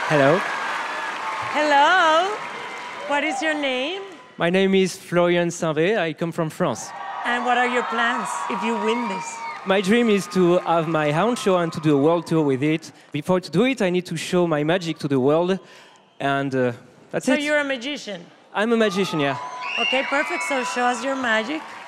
Hello. Hello. What is your name? My name is Florian Saint-Vé. I come from France. And what are your plans if you win this? My dream is to have my own show and to do a world tour with it. Before to do it, I need to show my magic to the world. And that's So it. you're a magician? I'm a magician, yeah. Okay, perfect. So show us your magic.